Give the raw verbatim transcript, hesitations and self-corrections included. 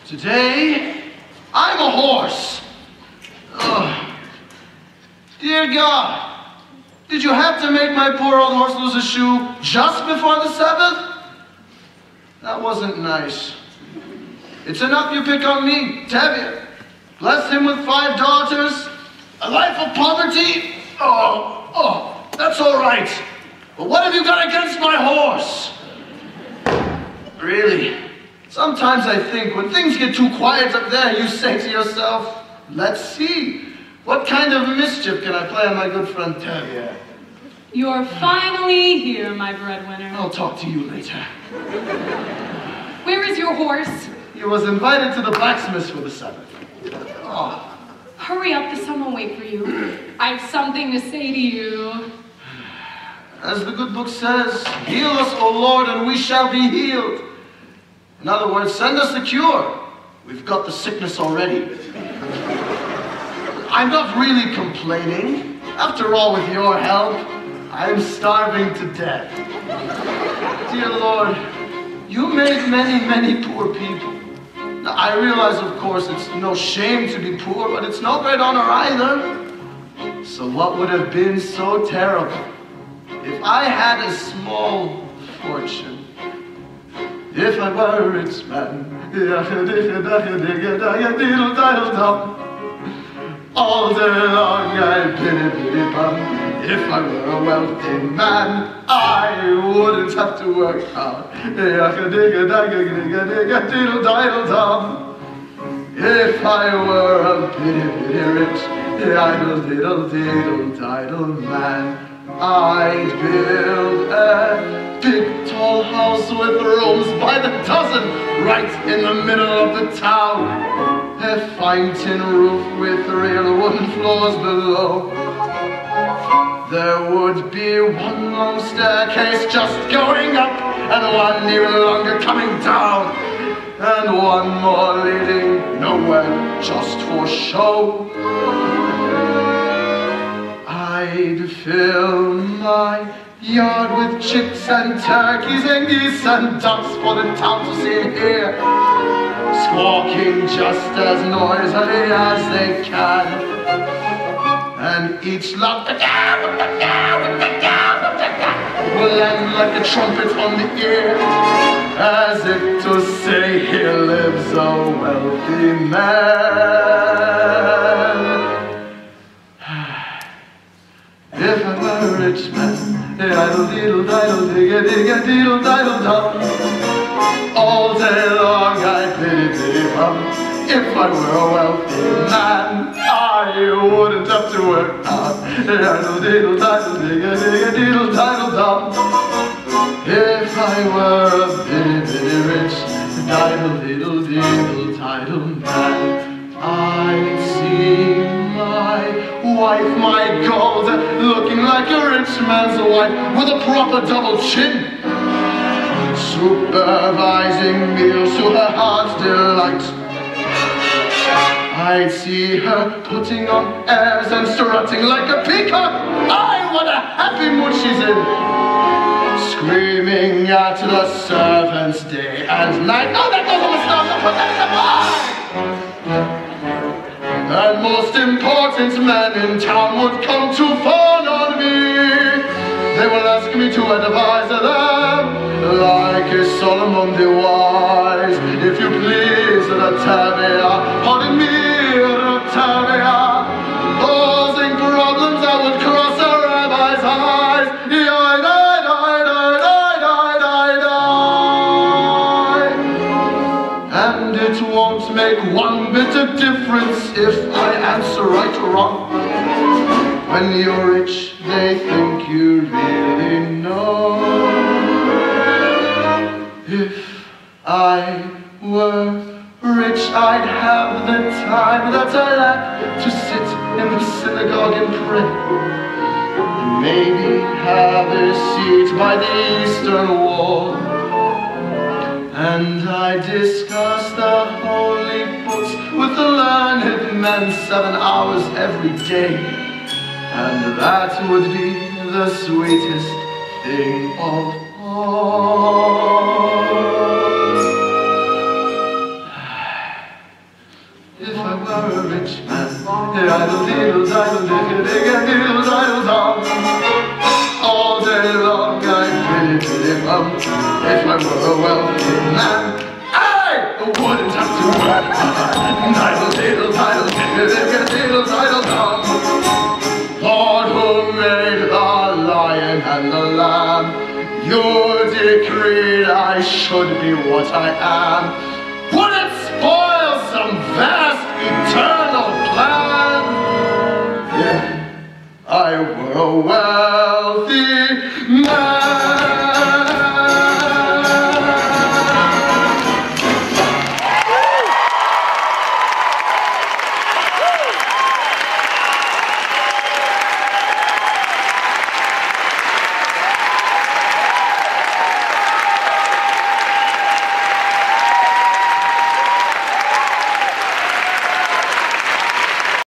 Today, I'm a horse. Ugh. Dear God, did you have to make my poor old horse lose a shoe just before the Sabbath? That wasn't nice. It's enough you pick on me, Tevye. Bless him with five daughters, a life of poverty. Oh, oh, that's all right. But what have you got against my horse? Really? Sometimes I think when things get too quiet up there, you say to yourself, let's see, what kind of mischief can I play on my good friend Tevye? You're finally here, my breadwinner. I'll talk to you later. Where is your horse? He was invited to the blacksmith for the Sabbath. Oh. Hurry up, there's someone wait for you. I have something to say to you. As the good book says, heal us, O Lord, and we shall be healed. In other words, send us the cure. We've got the sickness already. I'm not really complaining. After all, with your help, I'm starving to death. Dear Lord, you made many, many poor people. Now, I realize, of course, it's no shame to be poor, but it's no great honor either. So what would have been so terrible if I had a small fortune? If I were a rich man, all day long I'd pity, pity, bum. If I were a wealthy man, I wouldn't have to work hard. If I were a pity, pity rich, idle, diddle, diddle, diddle man, I'd build a big tall house with rooms by the dozen right in the middle of the town. A fine tin roof with real wooden floors below. There would be one long staircase just going up, and one even longer coming down, and one more leading nowhere just for show. I'd fill my yard with chicks and turkeys and geese and ducks for the town to see and hear, squawking just as noisily as they can. And each lot will end like a trumpet on the ear, as if to say, here lives a wealthy man. If I were a rich man, idle diddle diddle digga digga diddle diddle dum, all day long I'd pity pity bum. If I were a wealthy man, I wouldn't have to work hard. Idle diddle diddle digga digga diddle diddle dum. If I were a pity pity rich, diddle diddle diddle diddle man, I'd see my wife, my gold, looking like a rich man's wife with a proper double chin, supervising meals to her heart's delight. I'd see her putting on airs and strutting like a peacock. Aye, what a happy mood she's in, screaming at the servants day and night. Oh, that goes on the stove, put that in the pie. And most important men in town would come to fawn on me. They will ask me to advise them, like a Solomon the wise. If you please, Ratavia, pardon me, Ratavia, posing problems that would cross a rabbi's eyes. Die, die, die, die, die, die, die, die. And it won't make one bit of difference if I answer right or wrong. When you're rich, they think you really know. If I were rich, I'd have the time that I lack to sit in the synagogue and pray. Maybe have a seat by the eastern wall, and I discuss the holy books with the learned men seven hours every day. And that would be the sweetest thing of all. diddle, digga, digga, diddle, diddle, dum. All day long I pity, pity, bum. If I were a wealthy man, I wouldn't have to work. Diddle, diddle, diddle, digga, digga, diddle, diddle, dum. Lord who made the lion and the lamb, you decreed I should be what I am. Would it spoil some vast eternal plan if I were a wealthy man?